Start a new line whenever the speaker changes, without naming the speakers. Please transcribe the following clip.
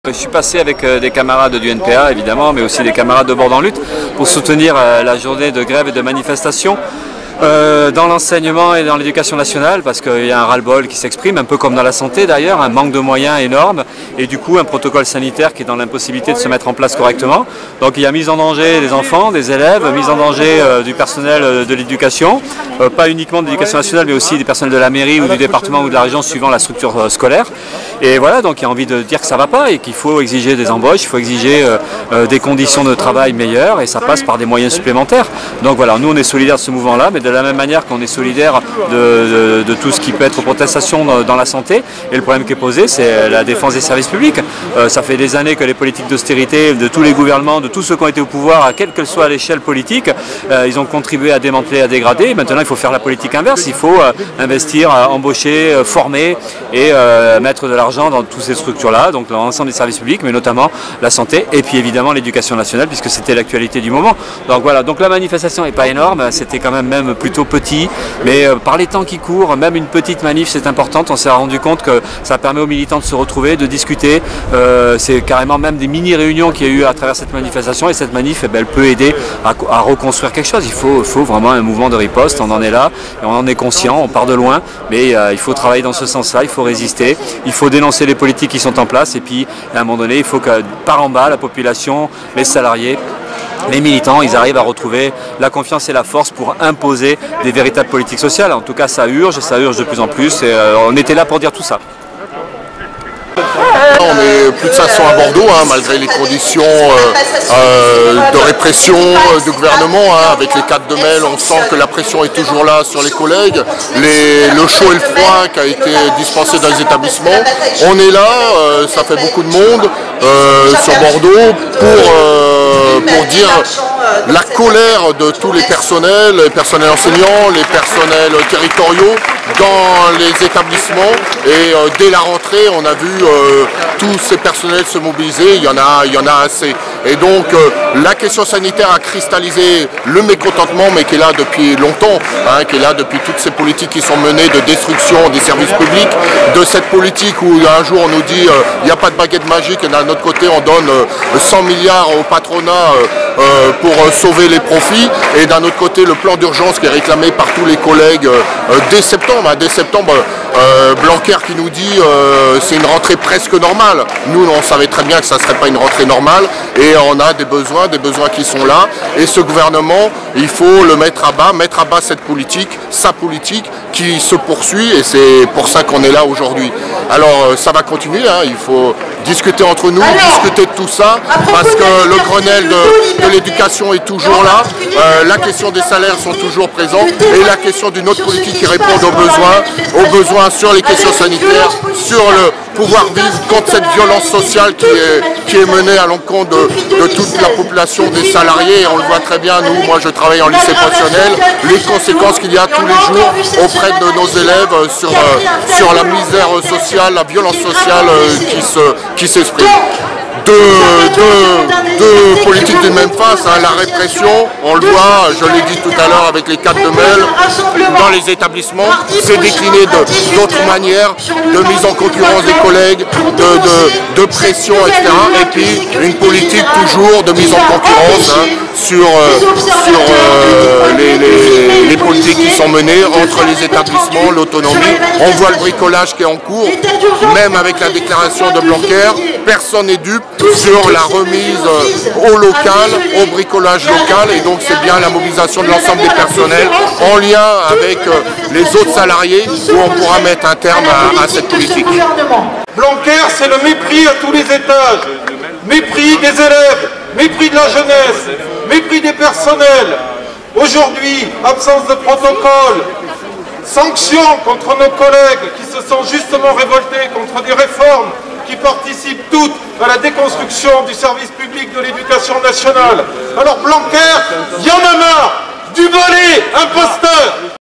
Je suis passé avec des camarades du NPA évidemment, mais aussi des camarades de Bordeaux en lutte pour soutenir la journée de grève et de manifestation dans l'enseignement et dans l'éducation nationale, parce qu'il y a un ras-le-bol qui s'exprime, un peu comme dans la santé d'ailleurs, un manque de moyens énorme et du coup un protocole sanitaire qui est dans l'impossibilité de se mettre en place correctement. Donc il y a mise en danger des enfants, des élèves, mise en danger du personnel de l'éducation, pas uniquement de l'éducation nationale mais aussi des personnels de la mairie ou du département ou de la région suivant la structure scolaire. Et voilà, donc il y a envie de dire que ça ne va pas et qu'il faut exiger des embauches, il faut exiger des conditions de travail meilleures et ça passe par des moyens supplémentaires. Donc voilà, nous on est solidaires de ce mouvement-là, mais de la même manière qu'on est solidaire de tout ce qui peut être protestation dans la santé. Et le problème qui est posé, c'est la défense des services publics. Ça fait des années que les politiques d'austérité de tous les gouvernements, de tous ceux qui ont été au pouvoir, à quelle que soit l'échelle politique, ils ont contribué à démanteler, à dégrader. Maintenant, il faut faire la politique inverse. Il faut investir, embaucher, former et mettre de l'argent dans toutes ces structures-là, donc dans l'ensemble des services publics, mais notamment la santé et puis évidemment l'éducation nationale, puisque c'était l'actualité du moment. Donc voilà, donc la manifestation n'est pas énorme, c'était quand même plutôt petit, mais par les temps qui courent, même une petite manif c'est importante. On s'est rendu compte que ça permet aux militants de se retrouver, de discuter. C'est carrément même des mini-réunions qu'il y a eu à travers cette manifestation, et cette manif elle peut aider à reconstruire quelque chose. Il faut vraiment un mouvement de riposte, on en est là, et on en est conscient, on part de loin, mais il faut travailler dans ce sens-là, il faut résister, il faut dénoncer les politiques qui sont en place, et puis à un moment donné il faut que par en bas la population, les salariés, les militants, ils arrivent à retrouver la confiance et la force pour imposer des véritables politiques sociales. En tout cas ça urge de plus en plus, et on était là pour dire tout ça.
On est plus de 500 à Bordeaux, malgré les conditions de répression du gouvernement. Avec les 4 de mai, on sent que la pression est toujours là sur les collègues. Le chaud et le froid qui a été dispensé dans les établissements. On est là, ça fait beaucoup de monde sur Bordeaux pour dire la colère de tous les personnels enseignants, les personnels territoriaux dans les établissements. Et dès la rentrée, on a vu tous ces personnels se mobiliser, il y en a assez. Et donc la question sanitaire a cristallisé le mécontentement, mais qui est là depuis longtemps, qui est là depuis toutes ces politiques qui sont menées de destruction des services publics, de cette politique où un jour on nous dit il n'y a pas de baguette magique, et d'un autre côté on donne 100 milliards au patronat pour sauver les profits, et d'un autre côté le plan d'urgence qui est réclamé par tous les collègues dès septembre. Blanquer qui nous dit c'est une rentrée presque normale. Nous on savait très bien que ça ne serait pas une rentrée normale, et on a des besoins qui sont là, et ce gouvernement il faut le mettre à bas cette politique, sa politique qui se poursuit, et c'est pour ça qu'on est là aujourd'hui. Alors ça va continuer, il faut discuter entre nous, discuter de tout ça, parce que le Grenelle de l'éducation est toujours là, la question des salaires sont toujours présents, et la question d'une autre politique qui réponde aux besoins sur les questions sanitaires, sur le pouvoir vivre contre cette violence sociale qui est menée à l'encontre de toute la population des salariés. Et on le voit très bien, moi je travaille en lycée professionnel, les conséquences qu'il y a tous les jours auprès de nos élèves sur la misère sociale, la violence sociale qui s'exprime. Deux politiques d'une même face, la répression, on le voit, je l'ai dit tout à l'heure avec les 4 de mai, dans les établissements, c'est décliné d'autres manières, de mise en concurrence des collègues, de pression, etc. Et puis une politique toujours de mise en concurrence sur les politiques qui sont menées entre les établissements, l'autonomie. On voit le bricolage qui est en cours, même avec la déclaration de Blanquer, personne n'est dupe sur la remise au local, au bricolage local, et donc c'est bien la mobilisation de l'ensemble des personnels en lien avec les autres salariés où on pourra mettre un terme à cette politique.
Blanquer, c'est le mépris à tous les étages, mépris des élèves, mépris de la jeunesse, mépris des personnels. Aujourd'hui, absence de protocole, sanctions contre nos collègues qui se sont justement révoltés contre des réformes qui participent toutes à la déconstruction du service public de l'éducation nationale. Alors Blanquer, il y en a marre du volet imposteur.